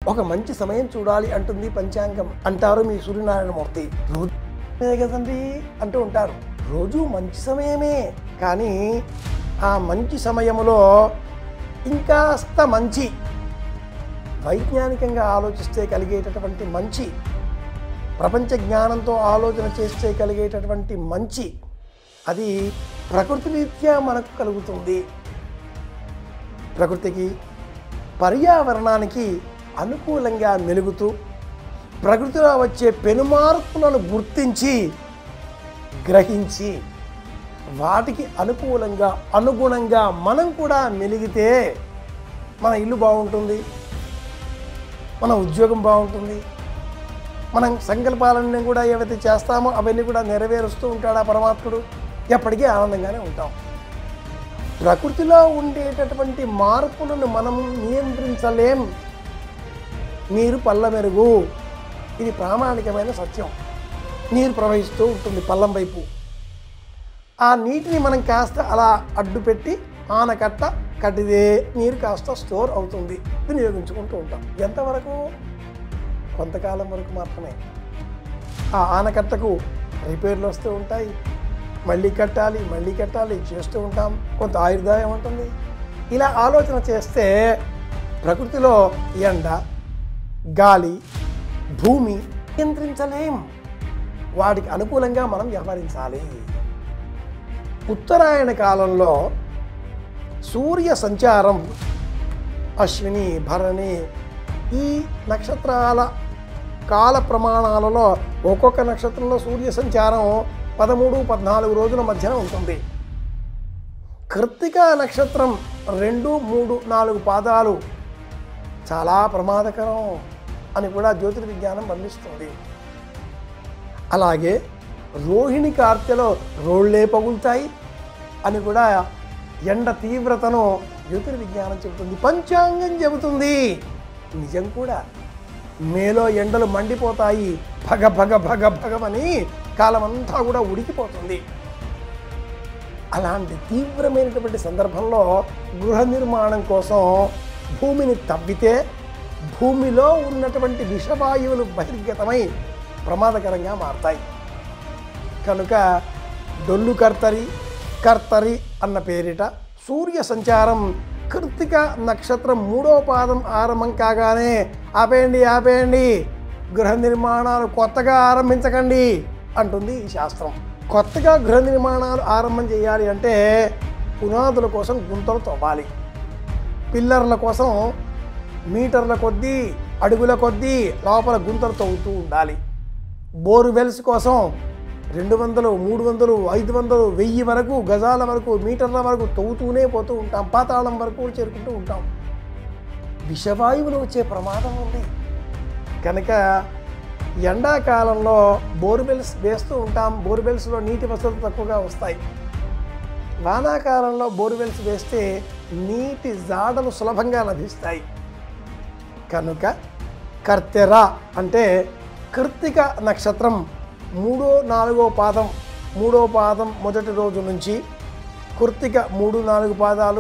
ఒక మంచి సమయం చూడాలి అంటుంది పంచాంగం అంటారు మీ సూర్యనారాయణమూర్తి. రోజు కదండి అంటూ ఉంటారు. రోజు మంచి సమయమే, కానీ ఆ మంచి సమయంలో ఇంకాస్త మంచి వైజ్ఞానికంగా ఆలోచిస్తే కలిగేటటువంటి మంచి, ప్రపంచ జ్ఞానంతో ఆలోచన చేస్తే కలిగేటటువంటి మంచి, అది ప్రకృతి రీత్యా మనకు కలుగుతుంది. ప్రకృతికి, పర్యావరణానికి అనుకూలంగా మెలుగుతూ ప్రకృతిలో వచ్చే పెనుమార్పులను గుర్తించి గ్రహించి వాటికి అనుగుణంగా మనం కూడా మెలిగితే మన ఇల్లు బాగుంటుంది, మన ఉద్యోగం బాగుంటుంది, మనం సంకల్పాలన్నీ కూడా ఏవైతే చేస్తామో అవన్నీ కూడా నెరవేరుస్తూ ఉంటాడు ఆ పరమాత్ముడు. ఎప్పటికీ ఆనందంగానే ఉంటాం. ప్రకృతిలో ఉండేటటువంటి మార్పులను మనం నియంత్రించలేం. నీరు పళ్ళ మెరుగు, ఇది ప్రామాణికమైన సత్యం. నీరు ప్రవహిస్తూ ఉంటుంది పల్లం వైపు. ఆ నీటిని మనం కాస్త అలా అడ్డు పెట్టి ఆనకట్ట కట్టిదే నీరు కాస్త స్టోర్ అవుతుంది, వినియోగించుకుంటూ ఉంటాం. ఎంతవరకు? కొంతకాలం వరకు మాత్రమే. ఆ ఆనకట్టకు రిపేర్లు వస్తూ ఉంటాయి, మళ్ళీ కట్టాలి చేస్తూ ఉంటాం. కొంత ఆయుర్దాయం ఉంటుంది. ఇలా ఆలోచన చేస్తే ప్రకృతిలో ఎండ, గాలి, భూమి నియంత్రించలేం. వాటికి అనుకూలంగా మనం వ్యవహరించాలి. ఉత్తరాయణ కాలంలో సూర్య సంచారం అశ్విని, భరణి ఈ నక్షత్రాల కాల ప్రమాణాలలో ఒక్కొక్క నక్షత్రంలో సూర్య సంచారం 13-14 రోజుల మధ్యన ఉంటుంది. కృత్తిక నక్షత్రం 2, 3, 4 పాదాలు చాలా ప్రమాదకరం అని కూడా జ్యోతిర్విజ్ఞానం వర్ణిస్తుంది. అలాగే రోహిణి కార్తెలో రోళ్లే పగులుతాయి అని కూడా ఎండ తీవ్రతను జ్యోతిర్విజ్ఞానం చెబుతుంది, పంచాంగం చెబుతుంది. నిజం కూడా. మేలో ఎండలు మండిపోతాయి, భగమని కాలమంతా కూడా ఉడికిపోతుంది. అలాంటి తీవ్రమైనటువంటి సందర్భంలో గృహ నిర్మాణం కోసం భూమిని తవ్వితే భూమిలో ఉన్నటువంటి విషవాయువులు బహిర్గతమై ప్రమాదకరంగా మారతాయి. కనుక డొల్లు కర్తరి అన్న పేరిట సూర్య సంచారం కృత్తిక నక్షత్రం 3వ పాదం ఆరంభం కాగానే ఆపేయండి, గృహ నిర్మాణాలు కొత్తగా ఆరంభించకండి అంటుంది ఈ శాస్త్రం. కొత్తగా గృహ నిర్మాణాలు ఆరంభం చేయాలి అంటే పునాదుల కోసం గుంతలు తవ్వాలి, పిల్లర్ల కోసం మీటర్ల కొద్దీ, అడుగుల కొద్దీ లోపల గుంతలు తవ్వుతూ ఉండాలి. బోర్వెల్స్ కోసం 200, 300, 500, 1000 వరకు, గజాల వరకు, మీటర్ల వరకు తవ్వుతూనే పోతూ ఉంటాం. పాతాళం వరకు చేరుకుంటూ ఉంటాం. విషవాయువులు వచ్చే ప్రమాదం ఉంది. కనుక ఎండాకాలంలో బోర్వెల్స్ వేస్తూ ఉంటాం. బోర్వెల్స్లో నీటి వసతులు తక్కువగా వస్తాయి. వానాకాలంలో బోర్వెల్స్ వేస్తే నీటి జాడలు సులభంగా లభిస్తాయి. కనుక కర్తెర అంటే కృత్తిక నక్షత్రం 3, 4 పాదం, 3వ పాదం మొదటి రోజు నుంచి కృత్తిక 3, 4 పాదాలు,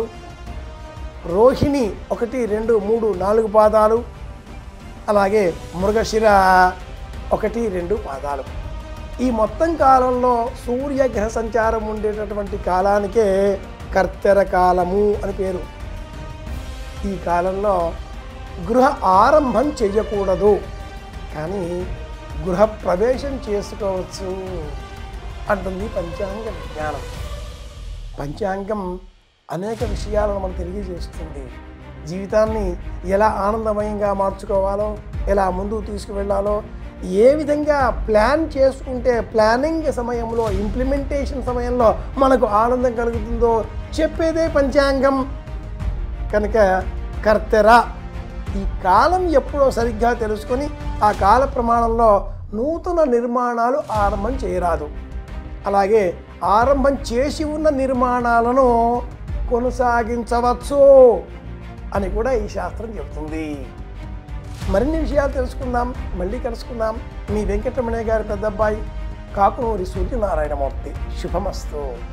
రోహిణి 1, 2, 3, 4 పాదాలు, అలాగే మృగశిర 1, 2 పాదాలు. ఈ మొత్తం కాలంలో సూర్యగ్రహ సంచారం ఉండేటటువంటి కాలానికే కర్తెర కాలము అని పేరు. ఈ కాలంలో గృహ ఆరంభం చేయకూడదు, కానీ గృహ ప్రవేశం చేసుకోవచ్చు అంటుంది పంచాంగ విజ్ఞానం. పంచాంగం అనేక విషయాలను మనకు తెలియజేస్తుంది. జీవితాన్ని ఎలా ఆనందమయంగా మార్చుకోవాలో, ఎలా ముందుకు తీసుకువెళ్ళాలో, ఏ విధంగా ప్లాన్ చేసుకుంటే ప్లానింగ్ సమయంలో, ఇంప్లిమెంటేషన్ సమయంలో మనకు ఆనందం కలుగుతుందో చెప్పేదే పంచాంగం. కనుక కర్తెర ఈ కాలం ఎప్పుడో సరిగ్గా తెలుసుకొని ఆ కాల ప్రమాణంలో నూతన నిర్మాణాలు ఆరంభం చేయరాదు. అలాగే ఆరంభం చేసి ఉన్న నిర్మాణాలను కొనసాగించవచ్చు అని కూడా ఈ శాస్త్రం చెబుతుంది. మరిన్ని విషయాలు తెలుసుకుందాం, మళ్ళీ కలుసుకుందాం. మీ వెంకటరమణయ్య గారి పెద్దబ్బాయి కాకునూరి సూర్యనారాయణమూర్తి. శుభమస్తు.